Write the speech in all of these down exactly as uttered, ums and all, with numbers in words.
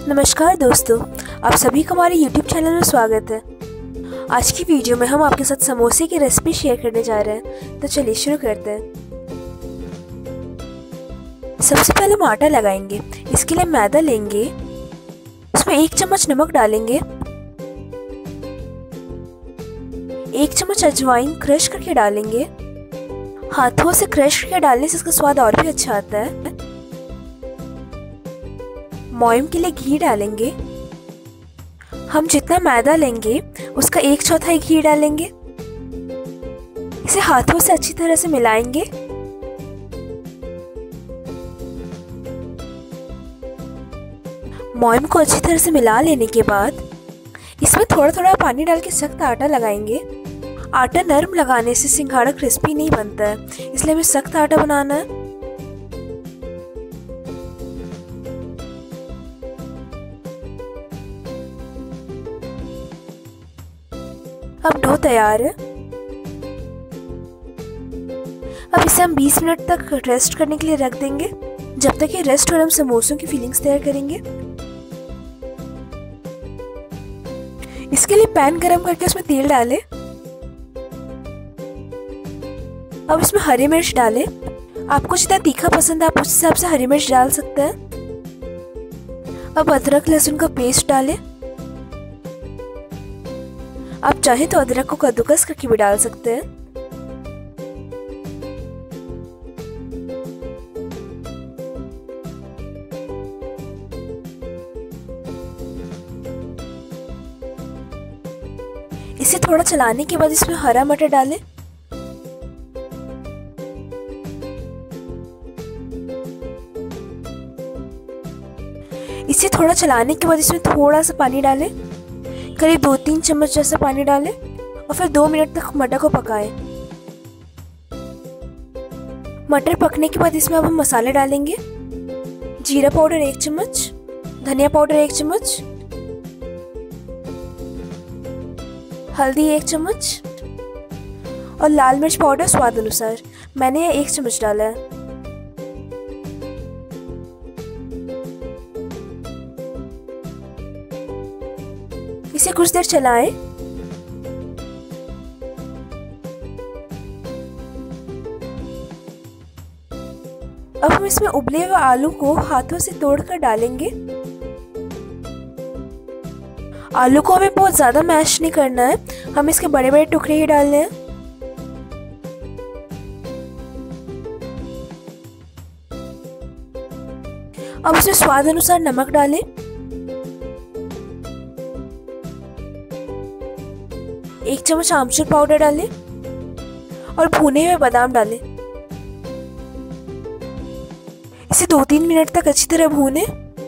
नमस्कार दोस्तों, आप सभी का हमारे यूट्यूब चैनल में स्वागत है। आज की वीडियो में हम आपके साथ समोसे की रेसिपी शेयर करने जा रहे हैं, तो चलिए शुरू करते हैं। सबसे पहले हम आटा लगाएंगे। इसके लिए मैदा लेंगे, उसमें एक चम्मच नमक डालेंगे, एक चम्मच अजवाइन क्रश करके डालेंगे। हाथों से क्रश करके डालने से इसका स्वाद और भी अच्छा आता है। मोयम के लिए घी डालेंगे। हम जितना मैदा लेंगे उसका एक चौथाई घी डालेंगे। इसे हाथों से अच्छी तरह से मिलाएंगे। मोयम को अच्छी तरह से मिला लेने के बाद इसमें थोड़ा थोड़ा पानी डाल के सख्त आटा लगाएंगे। आटा नरम लगाने से सिंघाड़ा क्रिस्पी नहीं बनता है, इसलिए हमें सख्त आटा बनाना है। अब डो तैयार है। अब इसे हम बीस मिनट तक रेस्ट करने के लिए रख देंगे। जब तक ये रेस्ट हो रहा है हम समोसों की फिलिंग्स तैयार करेंगे। इसके लिए पैन गरम करके उसमें तेल डालें। अब इसमें हरी मिर्च डालें। आपको जितना तीखा पसंद है आप उस हिसाब से हरी मिर्च डाल सकते हैं। अब अदरक लहसुन का पेस्ट डालें। आप चाहे तो अदरक को कद्दूकस करके भी डाल सकते हैं। इसे थोड़ा चलाने के बाद इसमें हरा मटर डालें। इसे थोड़ा चलाने के बाद इसमें थोड़ा सा पानी डालें, करीब दो तीन चम्मच जैसा पानी डालें और फिर दो मिनट तक मटर को पकाएं। मटर पकने के बाद इसमें अब हम मसाले डालेंगे। जीरा पाउडर एक चम्मच, धनिया पाउडर एक चम्मच, हल्दी एक चम्मच और लाल मिर्च पाउडर स्वाद अनुसार। मैंने एक चम्मच डाला है। इसे कुछ देर चलाएं। अब हम इसमें उबले हुए आलू को हाथों से तोड़कर डालेंगे। आलू को हमें बहुत ज्यादा मैश नहीं करना है, हम इसके बड़े बड़े टुकड़े ही डालने हैं। अब इसमें स्वाद अनुसार नमक डालें। एक चम्मच आमचूर पाउडर डालें और भुने हुए बादाम डालें। इसे दो तीन मिनट तक अच्छी तरह भूनें।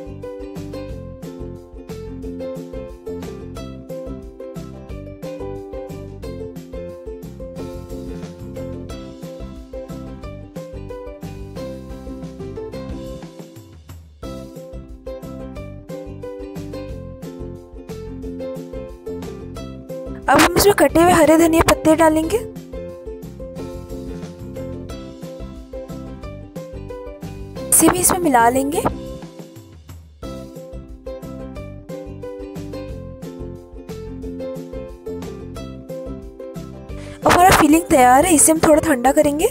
अब हम इसमें कटे हुए हरे धनिया पत्ते डालेंगे। इसे भी इसमें मिला लेंगे। अब हमारा फिलिंग तैयार है। इसे हम थोड़ा ठंडा करेंगे।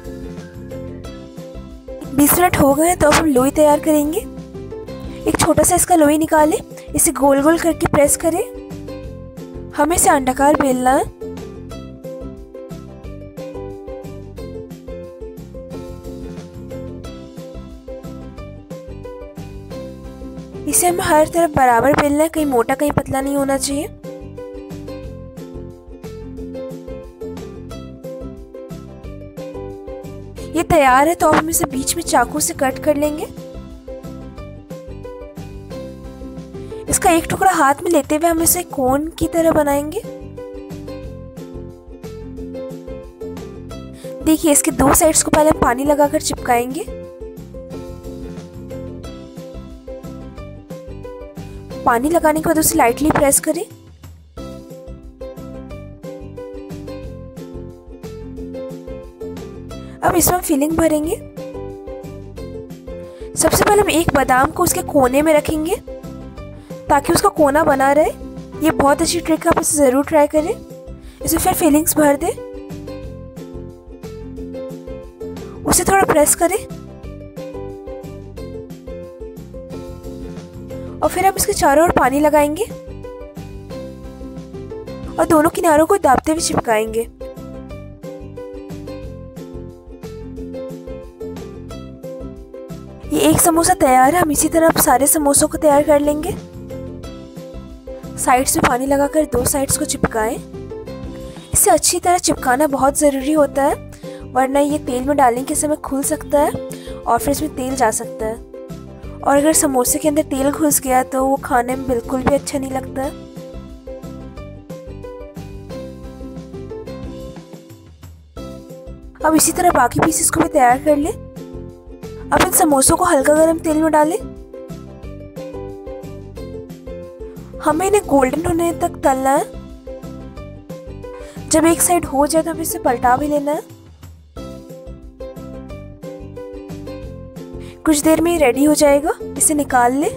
बीस मिनट हो गए हैं तो अब हम लोई तैयार करेंगे। एक छोटा सा इसका लोई निकालें, इसे गोल गोल करके प्रेस करें। हमें इसे अंडाकार बेलना है। इसे हमें हर तरफ बराबर बेलना है, कहीं मोटा कहीं पतला नहीं होना चाहिए। ये तैयार है तो अब हम इसे बीच में चाकू से कट कर लेंगे। इसका एक टुकड़ा हाथ में लेते हुए हम इसे कोन की तरह बनाएंगे। देखिए, इसके दो साइड्स को पहले हम पानी लगाकर चिपकाएंगे। पानी लगाने के बाद उसे लाइटली प्रेस करें। अब इसमें हम फिलिंग भरेंगे। सबसे पहले हम एक बादाम को उसके कोने में रखेंगे ताकि उसका कोना बना रहे। ये बहुत अच्छी ट्रिक है, आप इसे ज़रूर ट्राई करें। इसमें फिर फिलिंग्स भर दें, उसे थोड़ा प्रेस करें और फिर हम इसके चारों ओर पानी लगाएंगे और दोनों किनारों को दाबते हुए चिपकाएंगे। ये एक समोसा तैयार है। हम इसी तरह सारे समोसों को तैयार कर लेंगे। साइड्स में पानी लगाकर दो साइड्स को चिपकाएं। इसे अच्छी तरह चिपकाना बहुत ज़रूरी होता है, वरना ये तेल में डालने के समय खुल सकता है और फिर इसमें तेल जा सकता है। और अगर समोसे के अंदर तेल घुस गया तो वो खाने में बिल्कुल भी अच्छा नहीं लगता। अब इसी तरह बाकी पीसेस को भी तैयार कर लें। अब इन समोसों को हल्का गरम तेल में डालें। हमें इन्हें गोल्डन होने तक तलना है। जब एक साइड हो जाए तो हमें इसे पलटा भी लेना है। कुछ देर में ये रेडी हो जाएगा, इसे निकाल लें।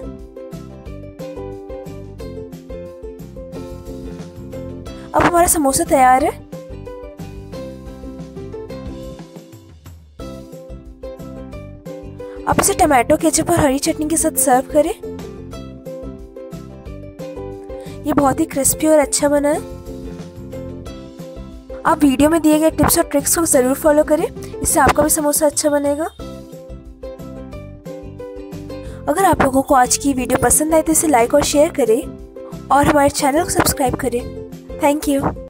अब हमारा समोसा तैयार है। आप इसे टमाटो केचप और हरी चटनी के साथ सर्व करें। ये बहुत ही क्रिस्पी और अच्छा बना है। आप वीडियो में दिए गए टिप्स और ट्रिक्स को ज़रूर फॉलो करें, इससे आपका भी समोसा अच्छा बनेगा। अगर आप लोगों को आज की वीडियो पसंद आए तो इसे लाइक और शेयर करें और हमारे चैनल को सब्सक्राइब करें। Thank you.